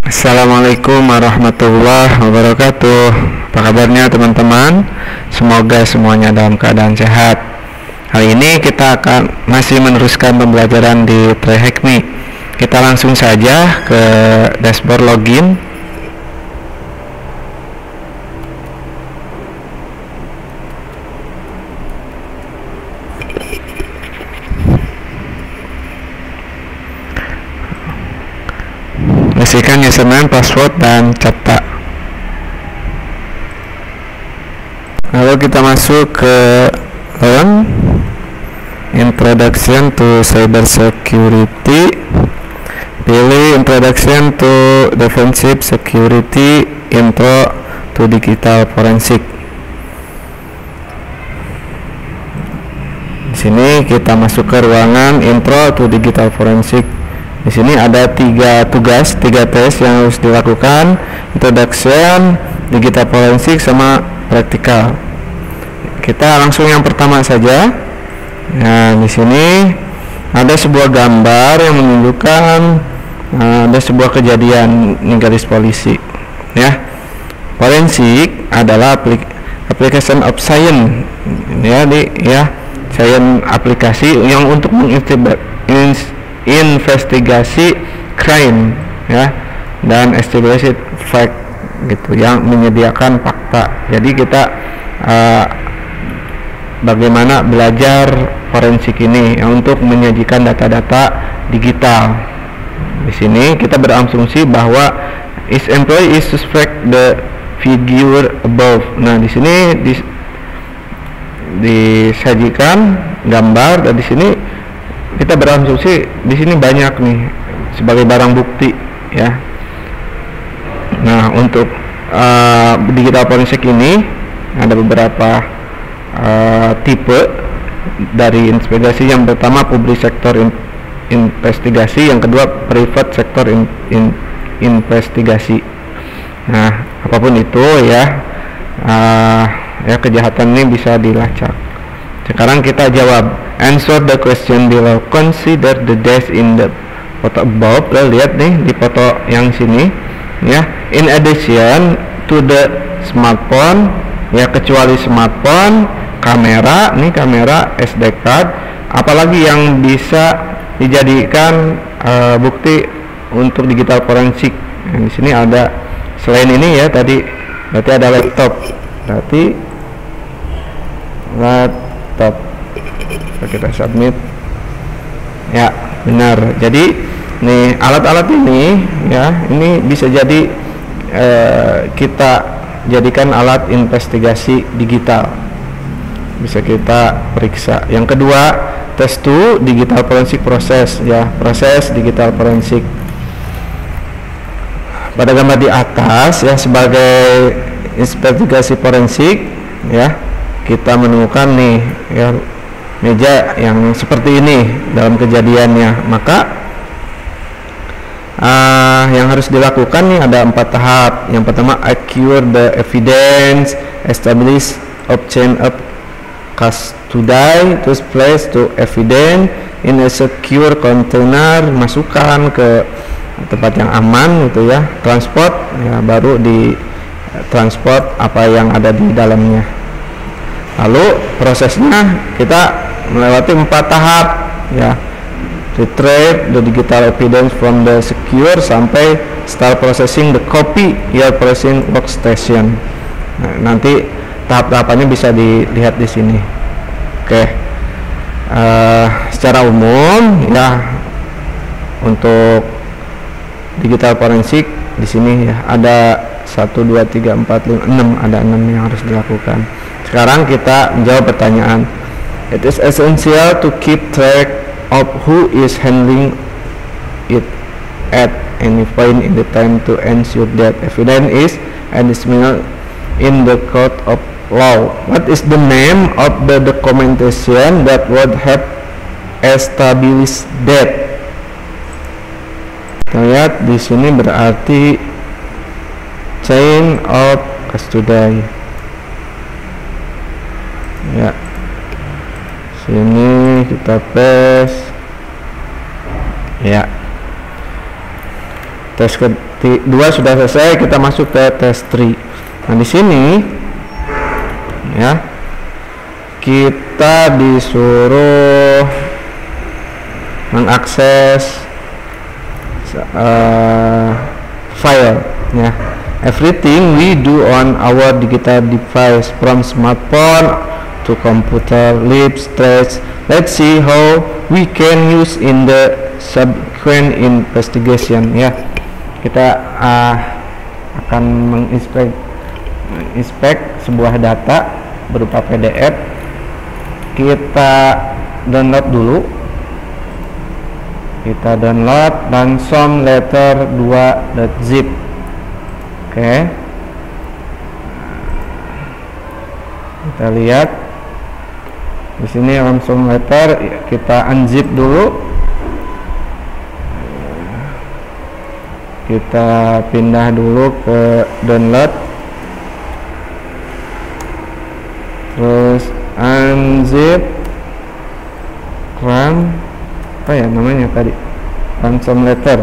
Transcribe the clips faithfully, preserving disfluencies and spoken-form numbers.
Assalamualaikum warahmatullahi wabarakatuh. Apa kabarnya teman-teman? Semoga semuanya dalam keadaan sehat. Hari ini kita akan masih meneruskan pembelajaran di TriHackMe. Kita langsung saja ke dashboard login. Isikan username, password, dan cetak. Lalu kita masuk ke Learn Introduction to Cyber Security. Pilih Introduction to Defensive Security, Intro to Digital Forensic. Di sini kita masuk ke ruangan Intro to Digital Forensic. Di sini ada tiga tugas, tiga tes yang harus dilakukan: introduction, digital forensik, sama praktikal. Kita langsung yang pertama saja. Nah, di sini ada sebuah gambar yang menunjukkan uh, ada sebuah kejadian ini garis polisi. Ya, forensik adalah aplik application of science. Ya, di ya science aplikasi yang untuk menginvestigasi investigasi crime, ya, dan establish fact, gitu, yang menyediakan fakta. Jadi kita uh, bagaimana belajar forensik ini ya, untuk menyajikan data-data digital. Di sini kita berasumsi bahwa is employee is suspect the figure above. Nah, di sini dis, disajikan gambar, dan di sini kita berasumsi di sini banyak nih sebagai barang bukti, ya. Nah, untuk uh, digital forensik ini ada beberapa uh, tipe dari investigasi. Yang pertama public sector in, investigasi, yang kedua private sector in, in, investigasi. Nah, apapun itu ya, uh, ya kejahatan ini bisa dilacak. Sekarang kita jawab. Answer the question below. Consider the dash in the photo above. Lihat nih di foto yang sini, ya. In addition to the smartphone, ya, kecuali smartphone, kamera, nih kamera, S D card, apalagi yang bisa dijadikan uh, bukti untuk digital forensik. Nah, di sini ada selain ini ya tadi, berarti ada laptop. Berarti laptop. Kita submit, ya, benar. Jadi nih alat-alat ini, ya, ini bisa jadi eh, kita jadikan alat investigasi digital, bisa kita periksa. Yang kedua, test two digital forensik proses, ya, proses digital forensik. Pada gambar di atas, ya, sebagai investigasi forensik, ya, kita menemukan nih, ya, meja yang seperti ini dalam kejadiannya. Maka uh, yang harus dilakukan nih ada empat tahap. Yang pertama, acquire the evidence, establish obtain of custody, terus place to evidence in a secure container, masukkan ke tempat yang aman, gitu ya, transport, ya, baru di transport apa yang ada di dalamnya. Lalu prosesnya kita melewati empat tahap, ya, retrieve the digital evidence from the secure sampai start processing the copy your processing workstation. Nah, nanti tahap-tahapannya bisa dilihat di sini. Oke, uh, secara umum, ya, untuk digital forensik di sini, ya, ada satu, dua, tiga, empat, lima, enam, ada enam yang harus dilakukan. Sekarang kita menjawab pertanyaan. It is essential to keep track of who is handling it at any point in the time to ensure that evidence is admissible in the court of law. What is the name of the documentation that would have established that? Kita lihat di sini berarti chain of custody. Ya, sini kita paste, ya, tes ke dua sudah selesai, kita masuk ke test tiga. Nah di sini ya kita disuruh mengakses uh, file ya. Everything we do on our digital device from smartphone to computer leaves trace. Let's see how we can use in the subsequent investigation ya. Kita uh, akan menginspek inspek sebuah data berupa P D F. Kita download dulu. Kita download ransom letter dua dot zip. Oke. Okay. Kita lihat di sini ransom letter, kita unzip dulu. Kita pindah dulu ke download. Terus unzip ram apa ya namanya tadi, ransom letter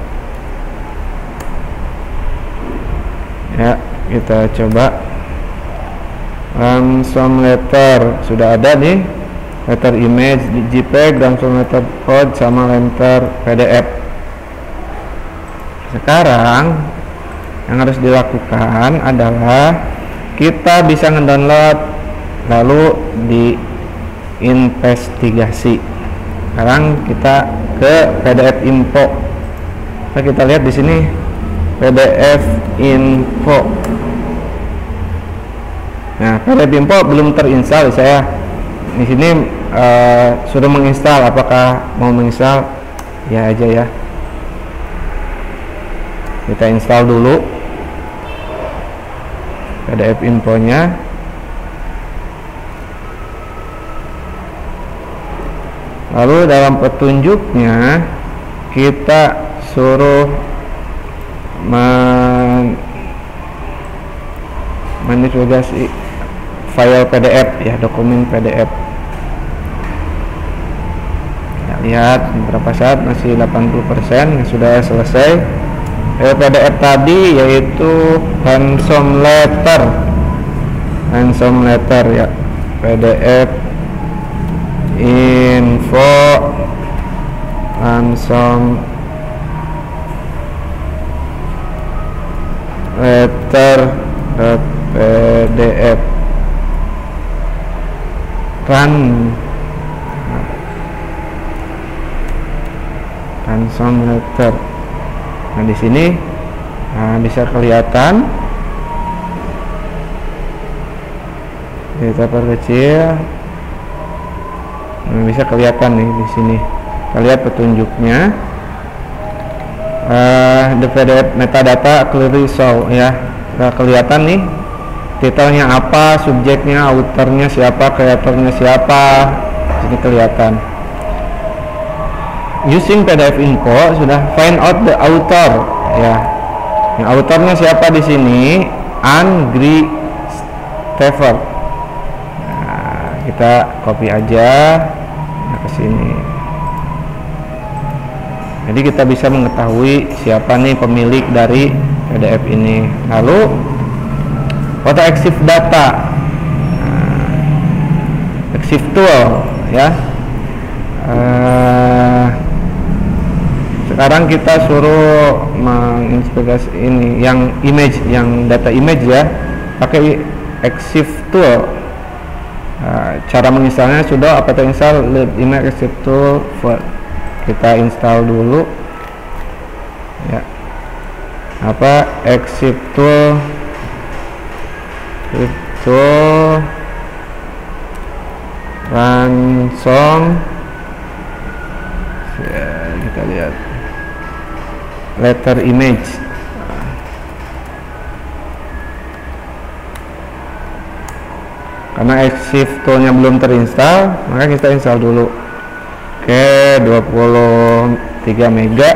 ya. Kita coba ransom letter, sudah ada nih letter image di JPEG, ransom letter code sama letter P D F. Sekarang yang harus dilakukan adalah kita bisa ngedownload lalu diinvestigasi. Sekarang kita ke P D F info. Nah, kita lihat di sini P D F info. Nah, P D F info belum terinstall saya. Di sini uh, sudah menginstal. Apakah mau menginstal? Ya aja ya. Kita install dulu P D F infonya. Lalu dalam petunjuknya kita suruh men menavigasi file P D F ya, dokumen P D F. Kita lihat beberapa saat masih delapan puluh persen, sudah selesai. File P D F tadi yaitu ransom letter, ransom letter ya, P D F info ransom letter P D F run ransom letter. Nah di sini nah, bisa kelihatan, kita perkecil. Nah, bisa kelihatan nih di sini. Kita lihat petunjuknya. Uh, the P D F metadata clearly show ya. Nah, kelihatan nih titelnya apa, subjeknya, authornya siapa, kreatornya siapa. Di sini kelihatan. Using P D F info sudah find out the author ya. Yang authornya siapa di sini? Angry Stever. Nah, kita copy aja nah, ke sini. Jadi kita bisa mengetahui siapa nih pemilik dari P D F ini. Lalu foto exif data, nah, exif tool ya. Uh, sekarang kita suruh menginspirasi ini yang image, yang data image ya, pakai exif tool. Uh, cara menginstalnya sudah apa terinstall live image exif tool. Kita install dulu ya, apa exif tool itu ransom ya, kita lihat letter image. Karena exif toolnya belum terinstall, maka kita install dulu. Oke, dua puluh tiga mega.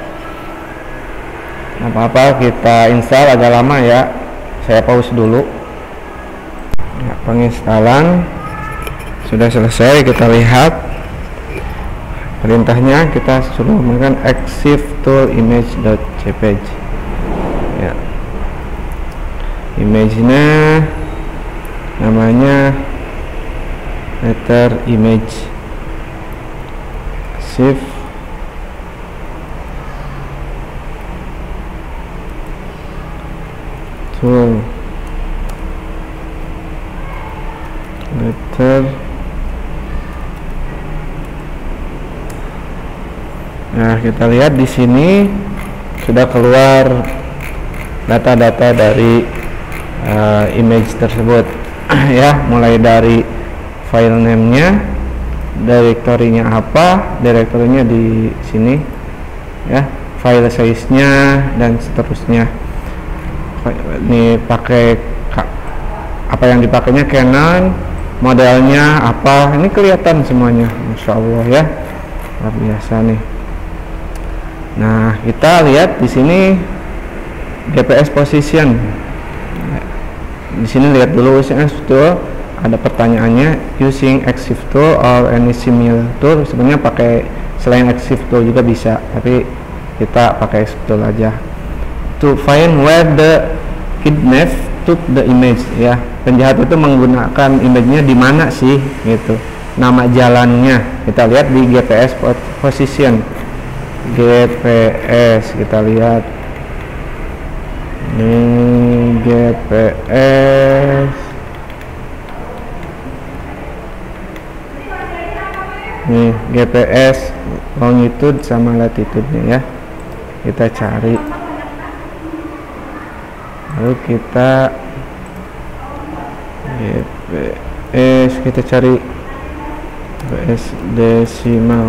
Apa-apa kita install agak lama ya. Saya pause dulu. Ya, penginstalan sudah selesai. Kita lihat perintahnya, kita suruh menggunakan exif tool image.jpg. image-nya namanya letter image, shift tool letter. Nah, kita lihat di sini sudah keluar data-data dari uh, image tersebut ya, mulai dari file name-nya, direktorinya apa, direktorinya di sini ya, file size-nya dan seterusnya. Ini pakai apa yang dipakainya Canon, modelnya apa, ini kelihatan semuanya, Masya Allah ya, luar biasa nih. Nah, kita lihat di sini G P S position. Di sini lihat dulu using tool, ada pertanyaannya using EXIF tool or any similar tool. Sebenarnya pakai selain EXIF tool juga bisa, tapi kita pakai EXIF tool aja. To find where the kidnap took the image ya. Penjahat itu menggunakan image-nya di mana sih gitu. Nama jalannya kita lihat di G P S position. G P S kita lihat ini G P S nih, G P S longitude sama latitude-nya ya, kita cari, lalu kita G P S kita cari G P S desimal.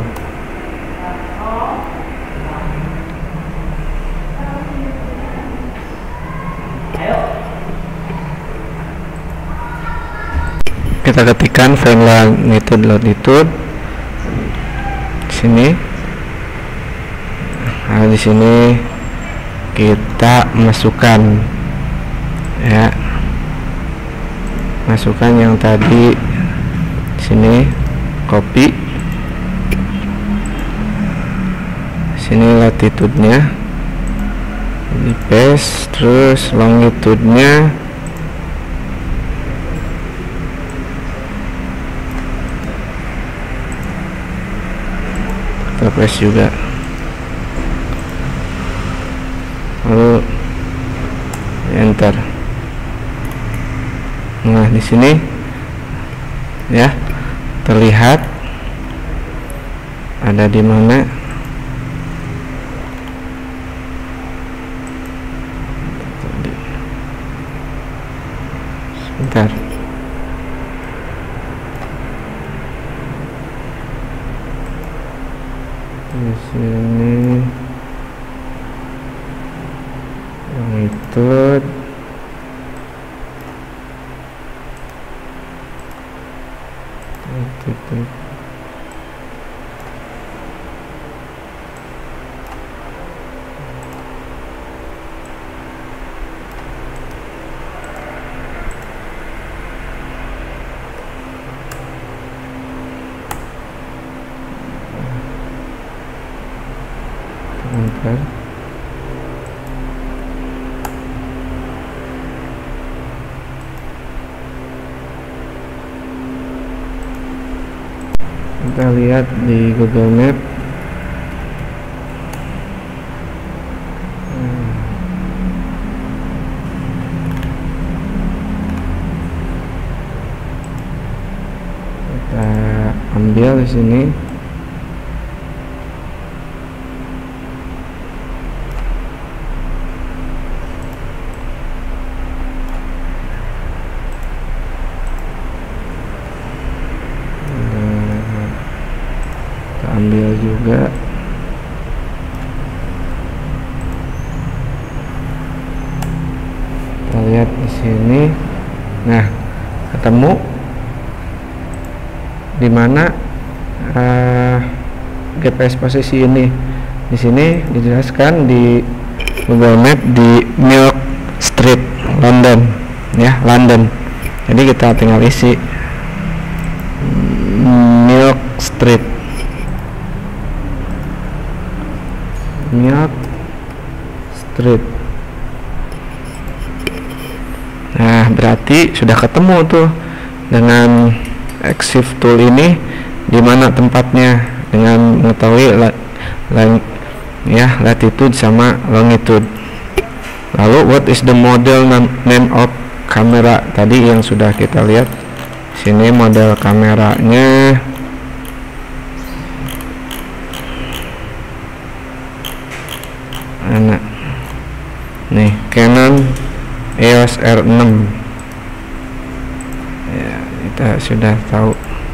Kita ketikkan file longitude latitude sini. Nah, di sini kita masukkan ya, masukkan yang tadi sini, copy sini latitude-nya, di paste, terus longitude-nya kita paste juga, lalu enter. Nah, di sini ya terlihat ada di mana. Sebentar. Di sini longitude, longitude, bentar. Kita lihat di Google Map. Hmm. Kita ambil di sini. Ambil juga kita lihat di sini. Nah, ketemu di mana uh, G P S posisi ini. Di sini dijelaskan di Google Map di Milk Street, London ya, London. Jadi kita tinggal isi Milk Street, Milk Street. Nah, berarti sudah ketemu tuh dengan EXIF tool ini di mana tempatnya dengan mengetahui la, la, ya latitude sama longitude. Lalu what is the model name of kamera tadi yang sudah kita lihat. Sini model kameranya. Mana? Nih, Canon E O S R enam. Ya, kita sudah tahu.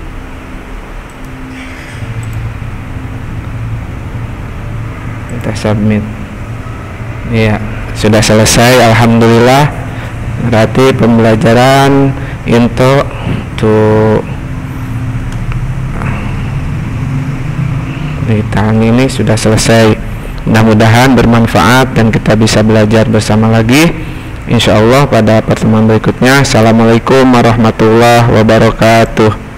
Kita submit. Ya, sudah selesai, alhamdulillah. Berarti pembelajaran intro to di tahun ini sudah selesai. Mudah-mudahan bermanfaat dan kita bisa belajar bersama lagi, insya Allah pada pertemuan berikutnya. Assalamualaikum warahmatullahi wabarakatuh.